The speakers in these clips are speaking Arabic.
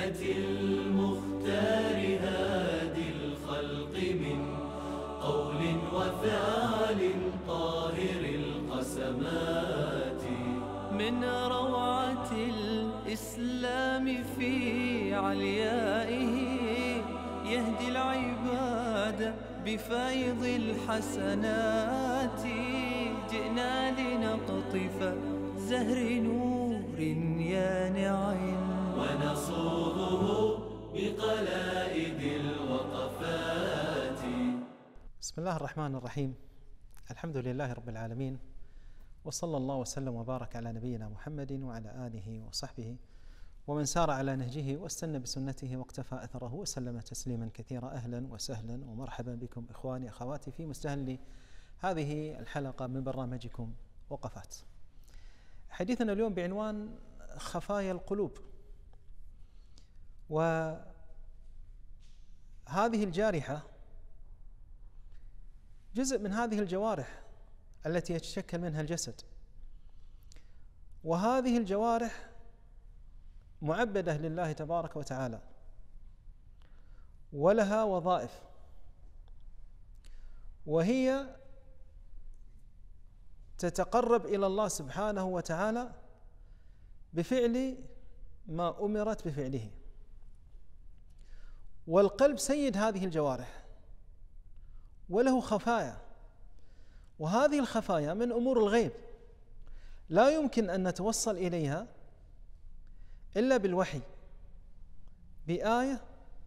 سنة المختار هادي الخلق من قول وفعل طاهر القسمات. من روعة الإسلام في عليائه يهدي العباد بفيض الحسنات. جئنا لنقطف زهر نور يانع ونصوغه بقلائد الوقفات. بسم الله الرحمن الرحيم. الحمد لله رب العالمين، وصلى الله وسلم وبارك على نبينا محمد وعلى آله وصحبه ومن سار على نهجه واستنى بسنته واقتفى أثره وسلم تسليما كثيرا. أهلا وسهلا ومرحبا بكم إخواني أخواتي في مستهل هذه الحلقة من برنامجكم وقفات. حديثنا اليوم بعنوان خفايا القلوب. وهذه الجارحة جزء من هذه الجوارح التي يتشكل منها الجسد، وهذه الجوارح معبدة لله تبارك وتعالى ولها وظائف، وهي تتقرب إلى الله سبحانه وتعالى بفعل ما أمرت بفعله. والقلب سيد هذه الجوارح وله خفايا، وهذه الخفايا من أمور الغيب لا يمكن أن نتوصل إليها إلا بالوحي، بآية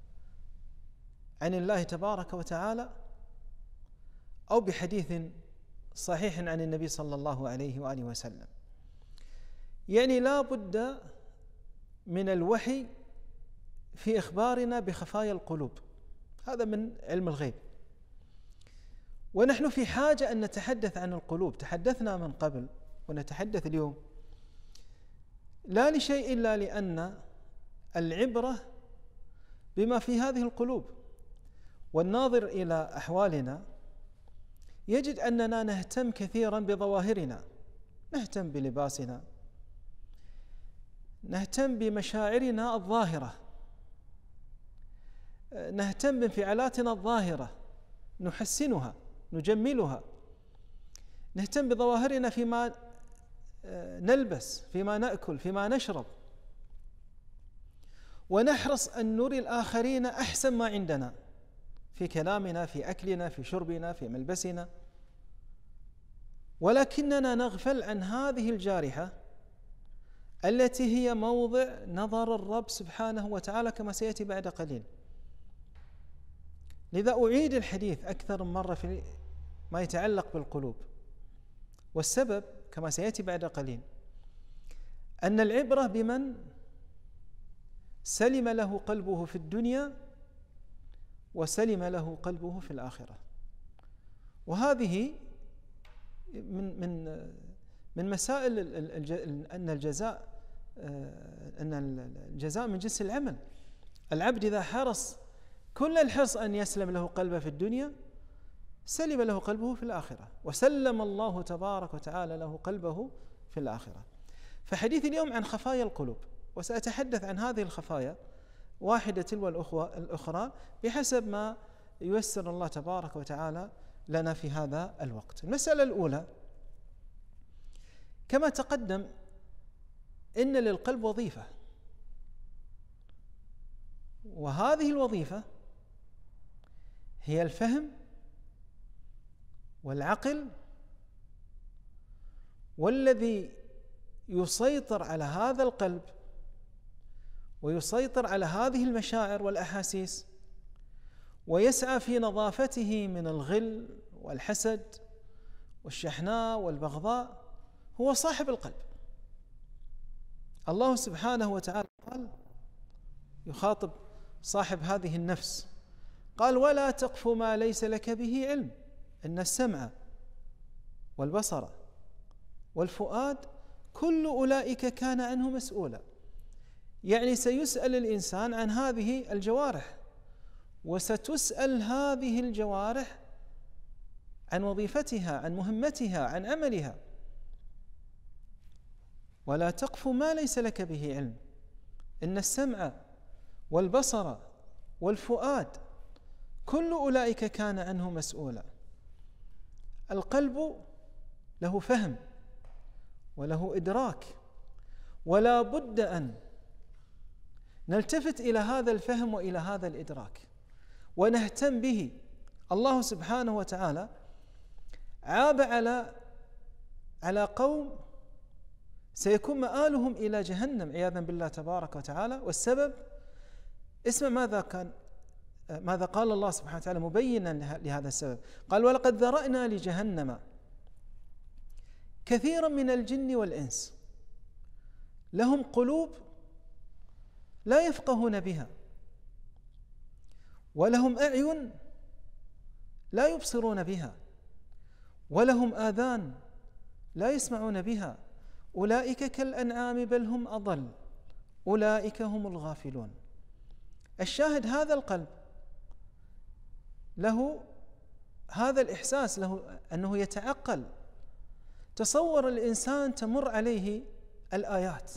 عن الله تبارك وتعالى أو بحديث صحيح عن النبي صلى الله عليه وآله وسلم. يعني لا بد من الوحي في إخبارنا بخفايا القلوب، هذا من علم الغيب. ونحن في حاجة أن نتحدث عن القلوب. تحدثنا من قبل ونتحدث اليوم، لا لشيء إلا لأن العبرة بما في هذه القلوب. والناظر إلى أحوالنا يجد أننا نهتم كثيرا بظواهرنا، نهتم بلباسنا، نهتم بمشاعرنا الظاهرة، نهتم بانفعالاتنا الظاهرة، نحسنها، نجملها، نهتم بظواهرنا فيما نلبس، فيما نأكل، فيما نشرب، ونحرص أن نري الآخرين أحسن ما عندنا في كلامنا، في أكلنا، في شربنا، في ملبسنا. ولكننا نغفل عن هذه الجارحة التي هي موضع نظر الرب سبحانه وتعالى كما سيأتي بعد قليل. لذا أعيد الحديث أكثر من مرة في ما يتعلق بالقلوب، والسبب كما سيأتي بعد قليل أن العبرة بمن سلم له قلبه في الدنيا وسلم له قلبه في الآخرة. وهذه من مسائل أن الجزاء من جنس العمل. العبد إذا حرص كل الحرص أن يسلم له قلبه في الدنيا سلم له قلبه في الآخرة، وسلم الله تبارك وتعالى له قلبه في الآخرة. فحديث اليوم عن خفايا القلوب، وسأتحدث عن هذه الخفايا واحدة تلو الأخرى بحسب ما ييسر الله تبارك وتعالى لنا في هذا الوقت. المسألة الأولى، كما تقدم إن للقلب وظيفة، وهذه الوظيفة هي الفهم والعقل، والذي يسيطر على هذا القلب ويسيطر على هذه المشاعر والأحاسيس ويسعى في نظافته من الغل والحسد والشحناء والبغضاء هو صاحب القلب. الله سبحانه وتعالى قال يخاطب صاحب هذه النفس، قال: ولا تقف ما ليس لك به علم إن السمع والبصر والفؤاد كل أولئك كان عنه مسؤولا. يعني سيسأل الإنسان عن هذه الجوارح، وستسأل هذه الجوارح عن وظيفتها، عن مهمتها، عن عملها. ولا تقف ما ليس لك به علم إن السمع والبصر والفؤاد، كل أولئك كان عنه مسؤولا. القلب له فهم وله إدراك، ولا بد أن نلتفت إلى هذا الفهم وإلى هذا الإدراك ونهتم به. الله سبحانه وتعالى عاب على قوم سيكون مآلهم إلى جهنم عياذا بالله تبارك وتعالى، والسبب اسمع ماذا قال الله سبحانه وتعالى مبينا لهذا السبب. قال: ولقد ذرأنا لجهنم كثيرا من الجن والإنس لهم قلوب لا يفقهون بها، ولهم أعين لا يبصرون بها، ولهم آذان لا يسمعون بها، أولئك كالأنعام بل هم أضل، أولئك هم الغافلون. الشاهد هذا القلب له هذا الإحساس، له أنه يتعقل. تصور الإنسان تمر عليه الآيات،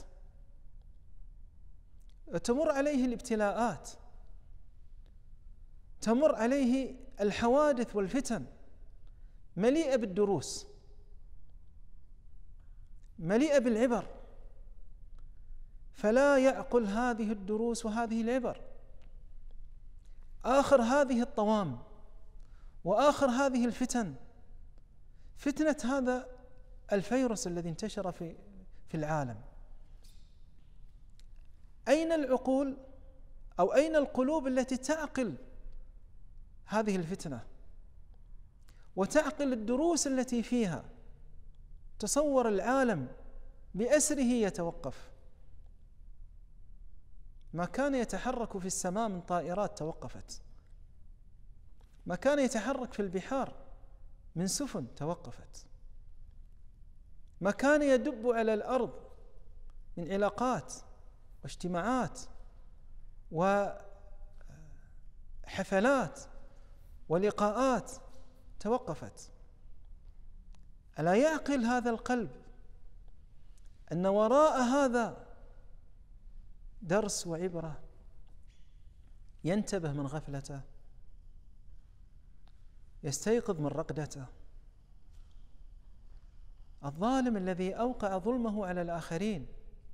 تمر عليه الابتلاءات، تمر عليه الحوادث والفتن، مليئة بالدروس، مليئة بالعبر، فلا يعقل هذه الدروس وهذه العبر. آخر هذه الطوام وآخر هذه الفتن، فتنة هذا الفيروس الذي انتشر في العالم. أين العقول أو أين القلوب التي تعقل هذه الفتنة وتعقل الدروس التي فيها؟ تصور العالم بأسره يتوقف، ما كان يتحرك في السماء من طائرات توقفت، ما كان يتحرك في البحار من سفن توقفت، ما كان يدب على الأرض من علاقات واجتماعات وحفلات ولقاءات توقفت. ألا يعقل هذا القلب أن وراء هذا درس وعبرة؟ ينتبه من غفلته، يستيقظ من رقدته. الظالم الذي أوقع ظلمه على الآخرين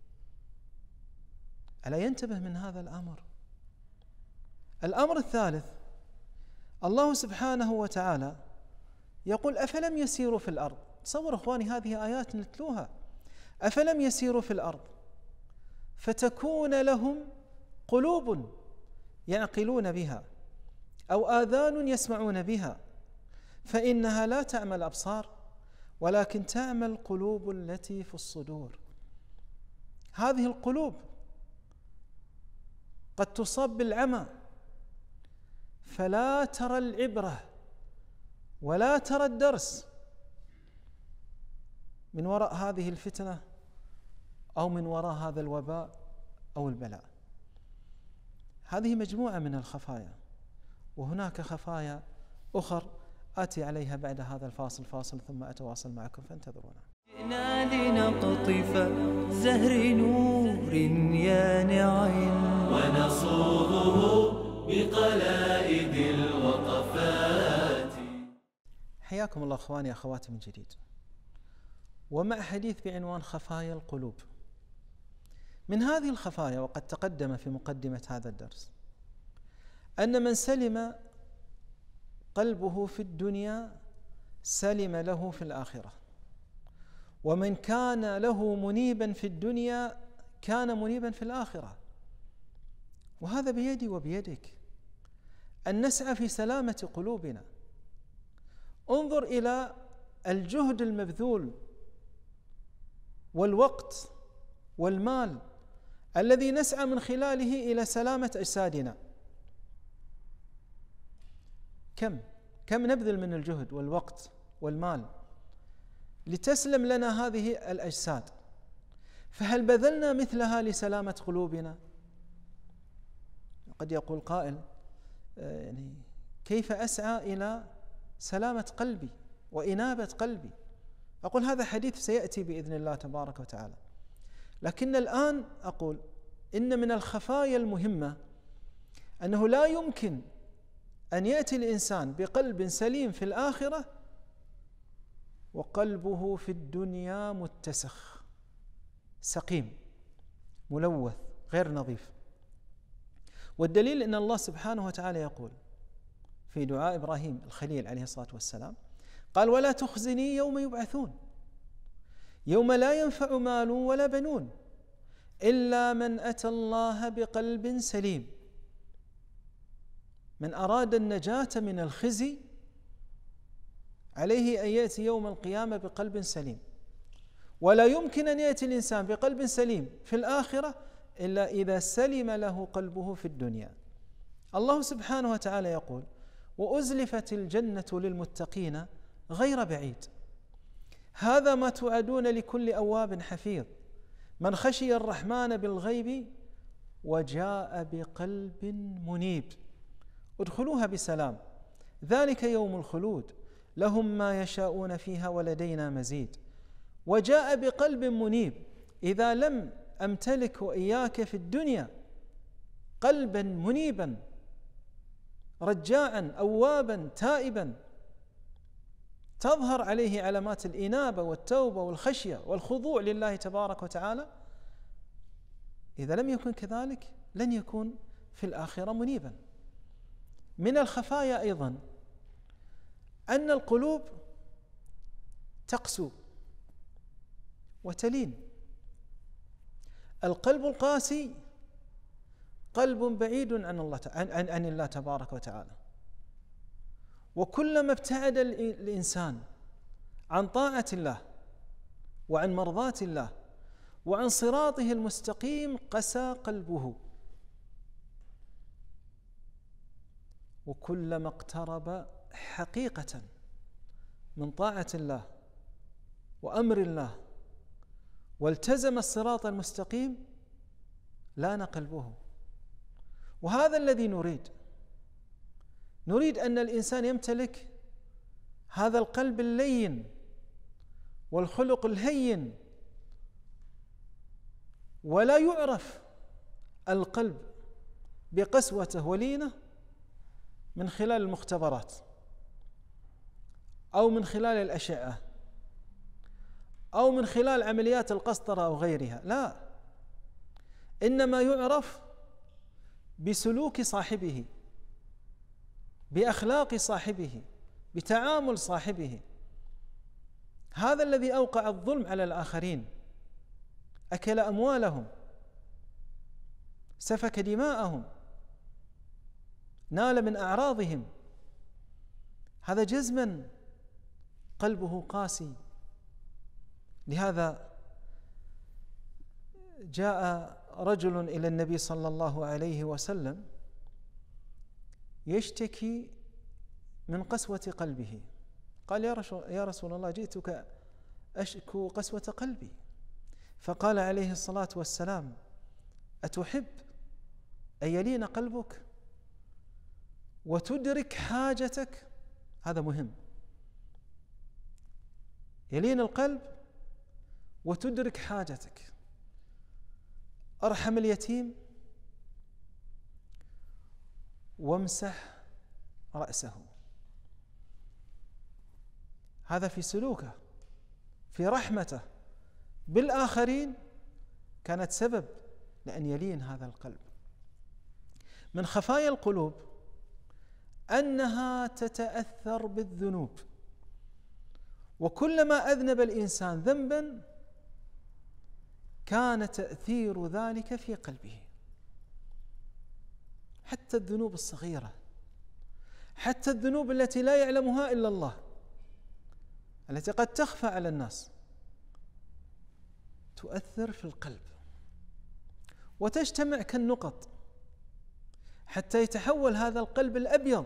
ألا ينتبه من هذا الأمر؟ الأمر الثالث، الله سبحانه وتعالى يقول: أفلم يسيروا في الأرض. تصور أخواني، هذه آيات نتلوها. أفلم يسيروا في الأرض فتكون لهم قلوب يعقلون بها أو آذان يسمعون بها، فإنها لا تعمى الأبصار ولكن تعمى القلوب التي في الصدور. هذه القلوب قد تصاب بالعمى فلا ترى العبرة ولا ترى الدرس من وراء هذه الفتنة أو من وراء هذا الوباء أو البلاء. هذه مجموعة من الخفايا، وهناك خفايا أخر آتي عليها بعد هذا الفاصل ثم أتواصل معكم، فانتظرونا. جئنا لنقطف زهر نور يانع ونصوغه بقلائد الوقفات. حياكم الله أخواني أخواتي من جديد، ومع حديث بعنوان خفايا القلوب. من هذه الخفايا، وقد تقدم في مقدمة هذا الدرس، أن من سلم قلبه في الدنيا سلم له في الآخرة، ومن كان له منيبا في الدنيا كان منيبا في الآخرة. وهذا بيدي وبيدك أن نسعى في سلامة قلوبنا. انظر إلى الجهد المبذول والوقت والمال الذي نسعى من خلاله إلى سلامة أجسادنا. كم نبذل من الجهد والوقت والمال لتسلم لنا هذه الأجساد، فهل بذلنا مثلها لسلامة قلوبنا؟ قد يقول قائل: يعني كيف أسعى إلى سلامة قلبي وإنابة قلبي؟ أقول هذا حديث سيأتي بإذن الله تبارك وتعالى، لكن الآن أقول إن من الخفايا المهمة أنه لا يمكن أن يأتي الإنسان بقلب سليم في الآخرة وقلبه في الدنيا متسخ سقيم ملوث غير نظيف. والدليل أن الله سبحانه وتعالى يقول في دعاء إبراهيم الخليل عليه الصلاة والسلام، قال: ولا تخزني يوم يبعثون يوم لا ينفع مال ولا بنون إلا من أتى الله بقلب سليم. من أراد النجاة من الخزي عليه أن يأتي يوم القيامة بقلب سليم، ولا يمكن أن يأتي الإنسان بقلب سليم في الآخرة إلا إذا سلم له قلبه في الدنيا. الله سبحانه وتعالى يقول: وأزلفت الجنة للمتقين غير بعيد. هذا ما توعدون لكل أواب حفيظ من خشي الرحمن بالغيب وجاء بقلب منيب ادخلوها بسلام ذلك يوم الخلود لهم ما يشاءون فيها ولدينا مزيد. وجاء بقلب منيب، إذا لم أمتلك وإياك في الدنيا قلبا منيبا رجاعا أوابا تائبا تظهر عليه علامات الإنابة والتوبة والخشية والخضوع لله تبارك وتعالى، إذا لم يكن كذلك لن يكون في الآخرة منيبا. من الخفايا أيضا أن القلوب تقسو وتلين. القلب القاسي قلب بعيد عن الله تبارك وتعالى، وكلما ابتعد الإنسان عن طاعة الله وعن مرضاة الله وعن صراطه المستقيم قسى قلبه، وكلما اقترب حقيقة من طاعة الله وأمر الله والتزم الصراط المستقيم لان قلبه. وهذا الذي نريد أن الإنسان يمتلك هذا القلب اللين والخلق الهين، ولا يعرف القلب بقسوته ولينه من خلال المختبرات أو من خلال الأشعة أو من خلال عمليات القسطرة أو غيرها، لا، إنما يعرف بسلوك صاحبه، بأخلاق صاحبه، بتعامل صاحبه. هذا الذي أوقع الظلم على الآخرين، أكل أموالهم، سفك دماءهم، نال من أعراضهم، هذا جزما قلبه قاسي. لهذا جاء رجل إلى النبي صلى الله عليه وسلم يشتكي من قسوة قلبه، قال: يا رسول الله، جئتك أشكو قسوة قلبي. فقال عليه الصلاة والسلام: أتحب أن يلين قلبك وتدرك حاجتك؟ هذا مهم، يلين القلب وتدرك حاجتك. ارحم اليتيم وامسح رأسه. هذا في سلوكه، في رحمته بالآخرين كانت سبب لأن يلين هذا القلب. من خفايا القلوب أنها تتأثر بالذنوب، وكلما أذنب الإنسان ذنبا كان تأثير ذلك في قلبه، حتى الذنوب الصغيرة، حتى الذنوب التي لا يعلمها إلا الله، التي قد تخفى على الناس، تؤثر في القلب وتجتمع كالنقط حتى يتحول هذا القلب الأبيض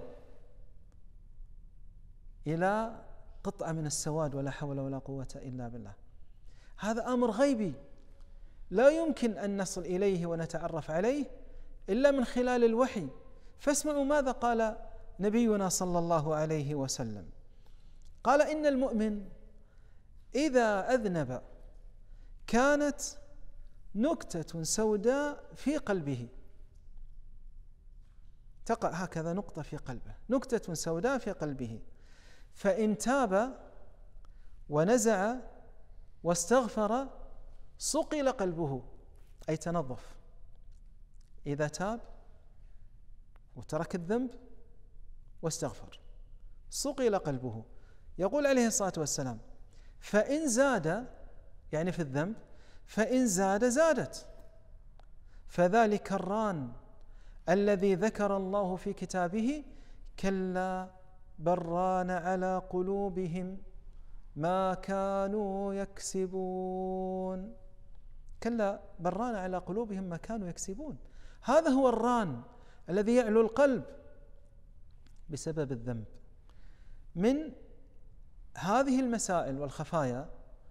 إلى قطعة من السواد، ولا حول ولا قوة إلا بالله. هذا أمر غيبي لا يمكن أن نصل إليه ونتعرف عليه إلا من خلال الوحي. فاسمعوا ماذا قال نبينا صلى الله عليه وسلم، قال: إن المؤمن إذا أذنب كانت نكتة سوداء في قلبه تقع هكذا نقطة في قلبه، نكتة سوداء في قلبه، فإن تاب ونزع واستغفر صقل قلبه، أي تنظف. إذا تاب وترك الذنب واستغفر صقل قلبه. يقول عليه الصلاة والسلام: فإن زاد، يعني في الذنب، فإن زاد زادت، فذلك الران الذي ذكر الله في كتابه: كلا بل ران على قلوبهم ما كانوا يكسبون. كلا بل ران على قلوبهم ما كانوا يكسبون. هذا هو الران الذي يعلو القلب بسبب الذنب. من هذه المسائل والخفايا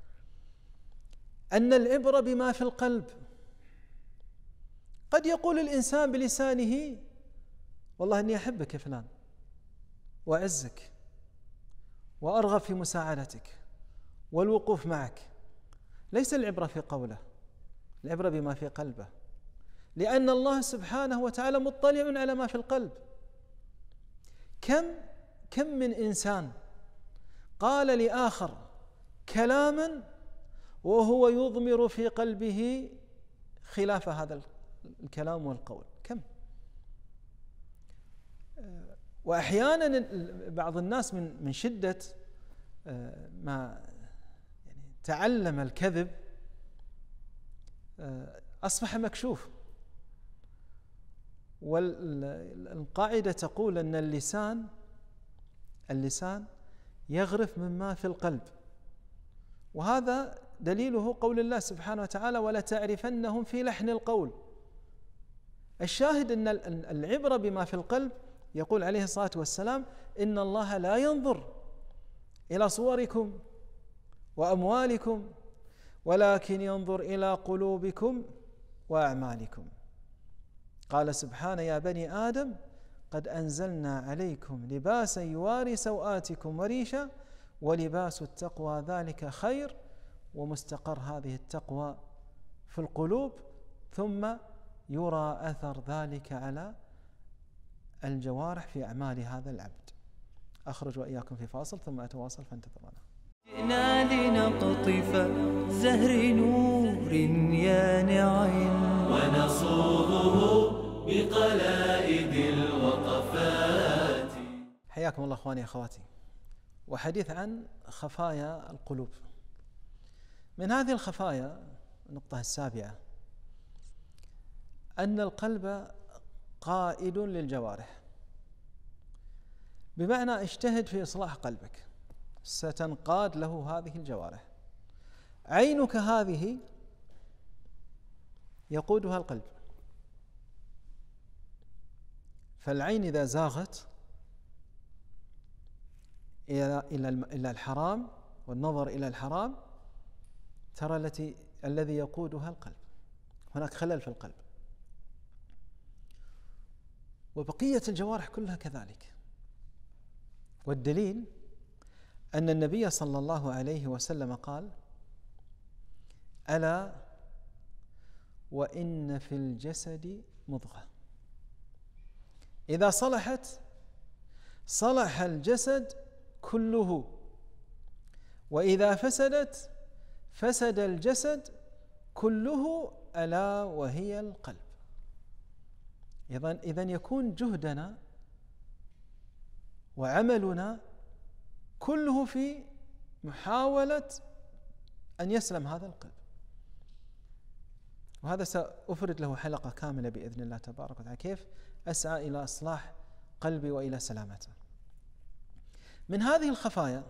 أن العبرة بما في القلب. قد يقول الإنسان بلسانه: والله إني أحبك يا فلان وأعزك وأرغب في مساعدتك والوقوف معك. ليس العبرة في قوله، العبرة بما في قلبه، لأن الله سبحانه وتعالى مطلع على ما في القلب. كم من إنسان قال لآخر كلاما وهو يضمر في قلبه خلاف هذا الكلام والقول، كم. وأحيانا بعض الناس من شدة ما يعني تعلم الكذب أصبح مكشوف. والقاعدة تقول أن اللسان يغرف مما في القلب، وهذا دليله قول الله سبحانه وتعالى: ولا تعرفنهم في لحن القول. الشاهد أن العبرة بما في القلب. يقول عليه الصلاة والسلام: إن الله لا ينظر إلى صوركم وأموالكم ولكن ينظر إلى قلوبكم وأعمالكم. قال سبحانه: يا بني آدم قد أنزلنا عليكم لباسا يواري سوآتكم وريشا ولباس التقوى ذلك خير. ومستقر هذه التقوى في القلوب، ثم يرى أثر ذلك على الجوارح في أعمال هذا العبد. أخرج وإياكم في فاصل ثم أتواصل فانتظرونا. جئنا لنقطف زهر نور يانع ونصوغه بقلائد الوقفات. حياكم الله أخواني أخواتي، وحديث عن خفايا القلوب. من هذه الخفايا النقطة السابعة أن القلب قائد للجوارح، بمعنى اجتهد في إصلاح قلبك ستنقاد له هذه الجوارح. عينك هذه يقودها القلب، فالعين إذا زاغت إلى الحرام والنظر إلى الحرام ترى الذي يقودها القلب، هناك خلل في القلب. وبقية الجوارح كلها كذلك. والدليل أن النبي صلى الله عليه وسلم قال: ألا وإن في الجسد مضغة إذا صلحت صلح الجسد كله، وإذا فسدت فسد الجسد كله، ألا وهي القلب. إذن يكون جهدنا وعملنا كله في محاولة أن يسلم هذا القلب، وهذا سأفرد له حلقة كاملة بإذن الله تبارك وتعالى، كيف أسعى إلى إصلاح قلبي وإلى سلامته. من هذه الخفايا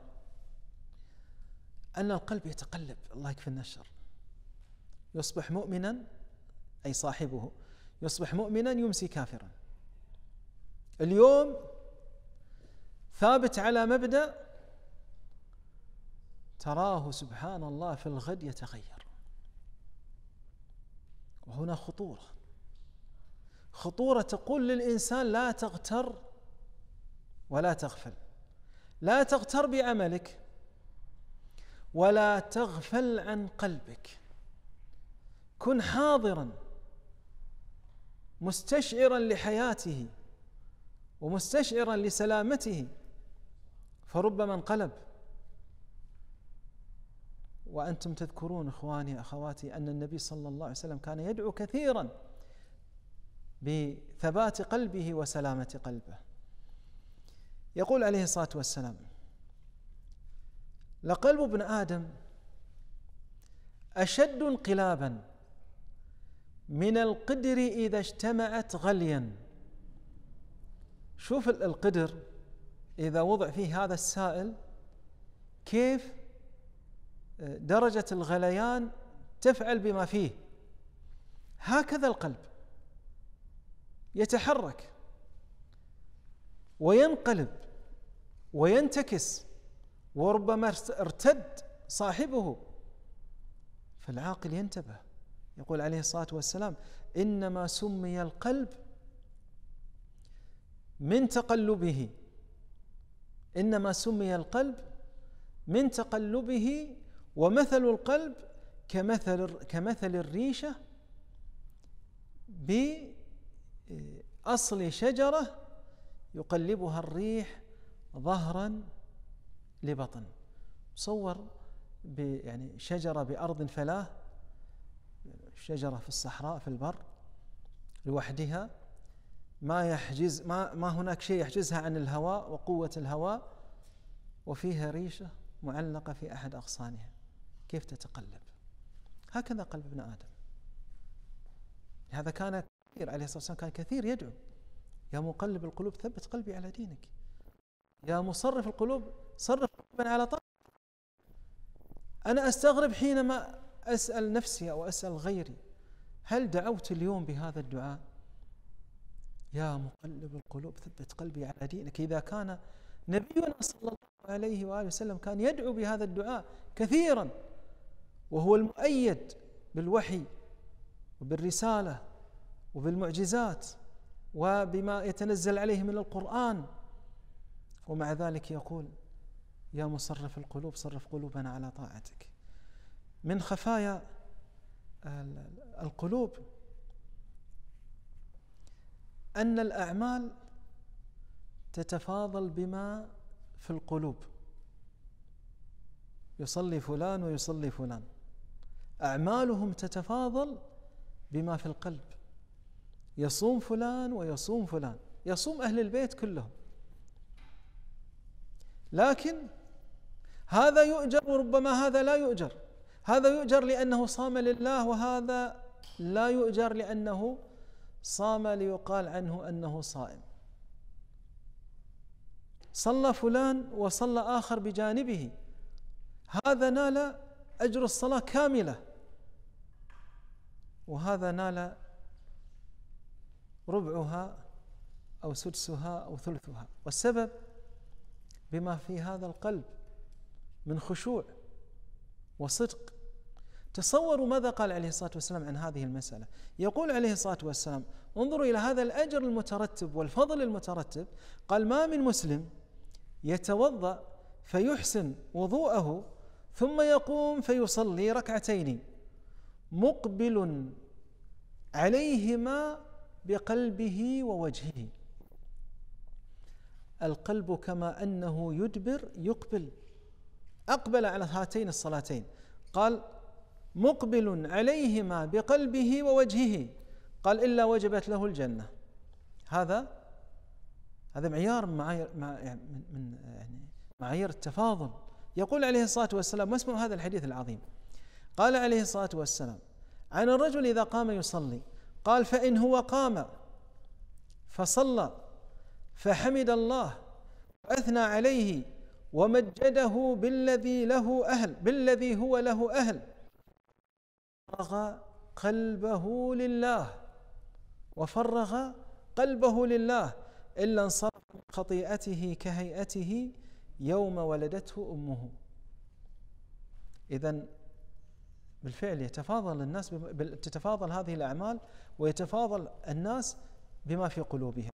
أن القلب يتقلب، الله يكفينا الشر، يصبح مؤمنا أي صاحبه يصبح مؤمنا يمسي كافرا. اليوم ثابت على مبدأ، تراه سبحان الله في الغد يتغير. وهنا خطورة تقول للإنسان: لا تغتر ولا تغفل، لا تغتر بعملك ولا تغفل عن قلبك، كن حاضرا مستشعرا لحياته ومستشعرا لسلامته، فربما انقلب. وأنتم تذكرون إخواني أخواتي أن النبي صلى الله عليه وسلم كان يدعو كثيرا بثبات قلبه وسلامة قلبه. يقول عليه الصلاة والسلام: لقلب ابن آدم أشد انقلابا من القدر إذا اجتمعت غليا. شوف القدر إذا وضع فيه هذا السائل كيف درجة الغليان تفعل بما فيه. هكذا القلب يتحرك وينقلب وينتكس، وربما ارتد صاحبه، فالعاقل ينتبه. يقول عليه الصلاة والسلام: إنما سمي القلب من تقلبه، إنما سمي القلب من تقلبه، ومثل القلب كمثل الريشة بأصل شجرة يقلبها الريح ظهرا لبطن. صور يعني شجرة بأرض فلاة، شجرة في الصحراء في البر لوحدها، ما هناك شيء يحجزها عن الهواء وقوة الهواء، وفيها ريشة معلقة في أحد أغصانها، كيف تتقلب. هكذا قلب ابن آدم. هذا كان كثير عليه الصلاة والسلام، كان كثير يدعو: يا مقلب القلوب ثبت قلبي على دينك، يا مصرف القلوب صرف قلبا على طاعتك. أنا أستغرب حينما أسأل نفسي أو أسأل غيري: هل دعوت اليوم بهذا الدعاء؟ يا مقلب القلوب ثبت قلبي على دينك. إذا كان نبينا صلى الله عليه وآله وسلم كان يدعو بهذا الدعاء كثيرا، وهو المؤيد بالوحي وبالرسالة وبالمعجزات وبما يتنزل عليه من القرآن، ومع ذلك يقول: يا مصرف القلوب صرف قلوبنا على طاعتك. من خفايا القلوب أن الأعمال تتفاضل بما في القلوب. يصلي فلان ويصلي فلان، أعمالهم تتفاضل بما في القلب. يصوم فلان ويصوم فلان، يصوم أهل البيت كلهم، لكن هذا يؤجر وربما هذا لا يؤجر. هذا يؤجر لأنه صام لله، وهذا لا يؤجر لأنه صام ليقال عنه أنه صائم. صلى فلان وصلى آخر بجانبه، هذا نال أجر الصلاة كاملة، وهذا نال ربعها أو سدسها أو ثلثها. والسبب بما في هذا القلب من خشوع وصدق. تصوروا ماذا قال عليه الصلاة والسلام عن هذه المسألة. يقول عليه الصلاة والسلام: انظروا إلى هذا الأجر المترتب والفضل المترتب. قال: ما من مسلم يتوضأ فيحسن وضوءه ثم يقوم فيصلي ركعتين مقبل عليهما بقلبه ووجهه. القلب كما أنه يدبر يقبل، أقبل على هاتين الصلاتين. قال: مقبل عليهما بقلبه ووجهه، قال: إلا وجبت له الجنة. هذا معيار من معايير التفاضل. يقول عليه الصلاة والسلام، واسمعوا هذا الحديث العظيم. قال عليه الصلاة والسلام عن الرجل إذا قام يصلي، قال: فإن هو قام فصلى فحمد الله وأثنى عليه ومجده بالذي هو له أهل، وفرغ قلبه لله إلا انصرف من خطيئته كهيئته يوم ولدته أمه. إذن بالفعل يتفاضل الناس، تتفاضل هذه الأعمال ويتفاضل الناس بما في قلوبهم.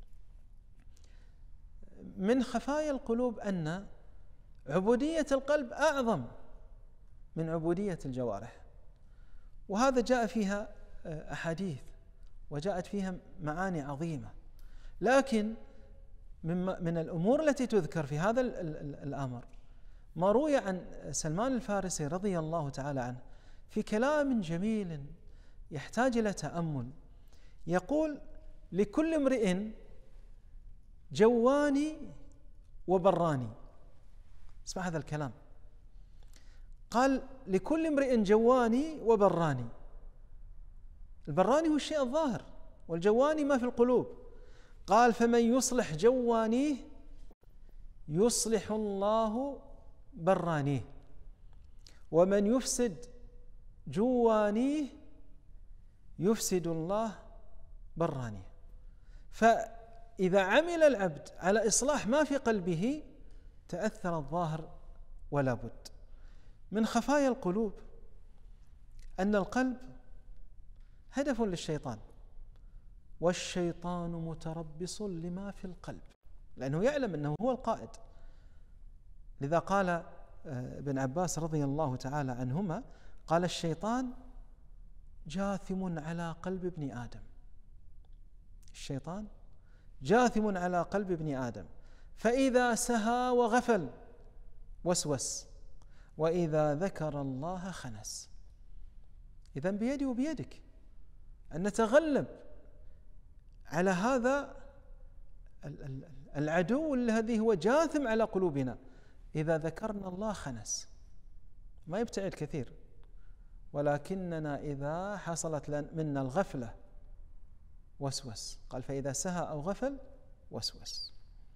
من خفايا القلوب أن عبودية القلب أعظم من عبودية الجوارح، وهذا جاء فيها أحاديث وجاءت فيها معاني عظيمة، لكن من الأمور التي تذكر في هذا الأمر ما روي عن سلمان الفارسي رضي الله تعالى عنه في كلام جميل يحتاج إلى تأمل. يقول: لكل امرئ جواني وبراني. اسمع هذا الكلام، قال: لكل امرئ جواني وبراني. البراني هو الشيء الظاهر، والجواني ما في القلوب. قال: فمن يصلح جوانيه يصلح الله برانيه، ومن يفسد جوانيه يفسد الله برانيه. فإذا عمل العبد على إصلاح ما في قلبه تأثر الظاهر ولا بد. من خفايا القلوب أن القلب هدف للشيطان، والشيطان متربص لما في القلب، لأنه يعلم أنه هو القائد. لذا قال ابن عباس رضي الله تعالى عنهما، قال: الشيطان جاثم على قلب ابن آدم. الشيطان جاثم على قلب ابن آدم، فإذا سهى وغفل وسوس، وإذا ذكر الله خنس. إذن بيدي وبيدك أن نتغلب على هذا العدو الذي هو جاثم على قلوبنا. إذا ذكرنا الله خنس، ما يبتعد كثير، ولكننا إذا حصلت منا الغفلة وسوس. قال: فإذا سهى أو غفل وسوس.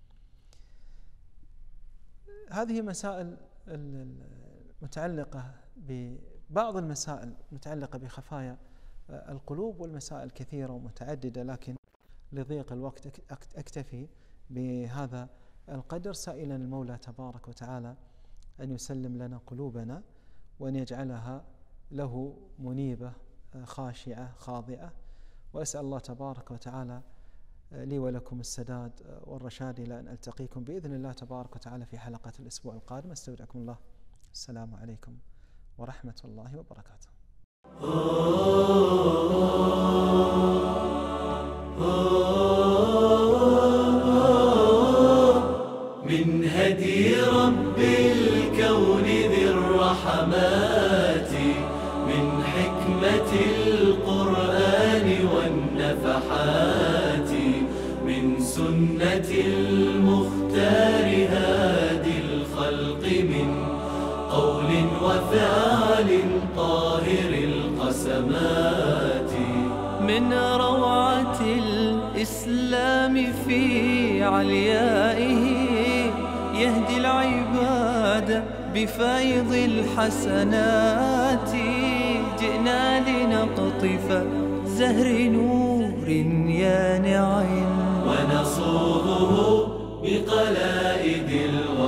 هذه مسائل متعلقة ببعض المسائل متعلقة بخفايا القلوب، والمسائل كثيرة ومتعددة، لكن لضيق الوقت أكتفي بهذا القدر، سائلا المولى تبارك وتعالى أن يسلم لنا قلوبنا، وأن يجعلها له منيبة خاشعة خاضعة. وأسأل الله تبارك وتعالى لي ولكم السداد والرشاد إلى أن ألتقيكم بإذن الله تبارك وتعالى في حلقة الأسبوع القادم. استودعكم الله. السلام عليكم ورحمة الله وبركاته. من هدي رب الكون ذي الرحمات، من حكمة القرآن والنفحات، من سنة المختار هادي الخلق، من قول وفعل طاهر القسمات، من روعة الإسلام في عليائه يهدي العباد بفيض الحسنات. جئنا لنقطف زهر نور يانع، ونصوغه بقلائد